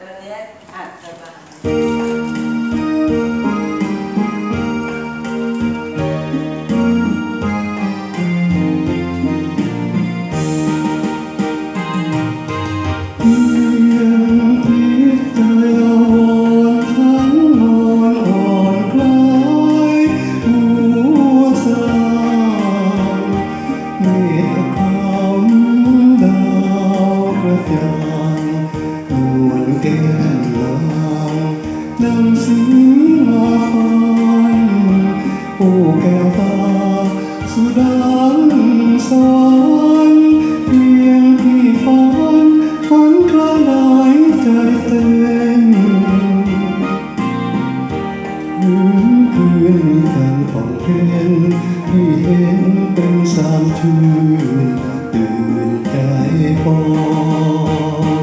วันนี้อาจจะมาแก้มลางนำสีมาฟันโอ้แก้วตาสุดังสวรรค์เพียงที่ฝันกระไหนใจเต้นคืนมีแสงของเพลงที่เห็นเป็นสามชื่นตื่นใจปอง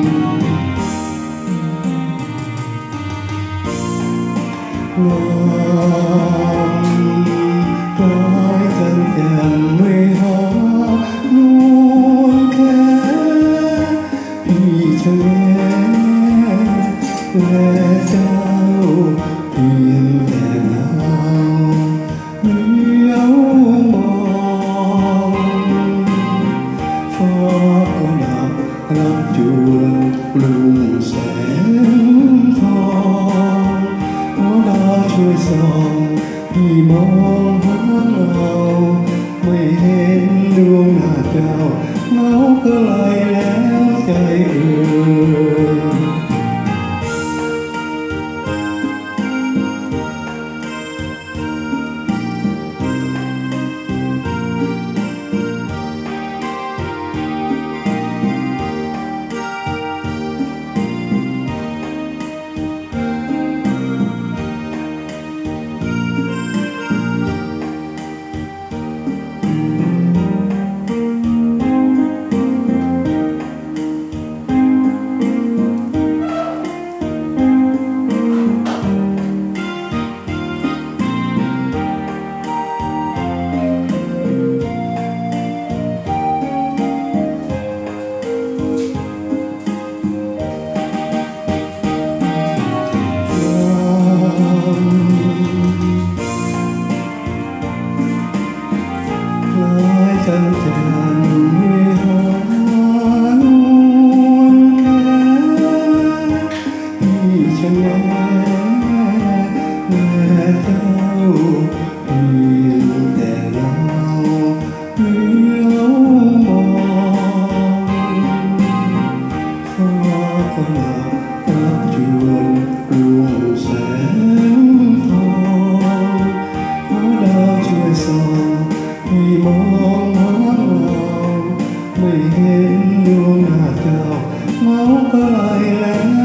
ลองกลายจันแจ่มไม่หานวลแค่พี่เฉลและเจ้าเพียงแต่เงาเหลียวมองฟ้าก็หลับรับจวนปลุงแสงทองช่วยส่องพี่มองหาเราไม่เห็นดวงหน้าเจ้าเงาก็ไหลแล้วใจเอ่ยจันแจ่มไม่หานวลแค่พี่ชะแงและเจ้าเพียงแต่เราเหลียวมองฟ้าก็หลับรับจวนดวงแสงทองเพราะดาวช่วยส่องให้มองไม่เห็นดวงหน้าเจ้าเงาก็ไหลแล้ว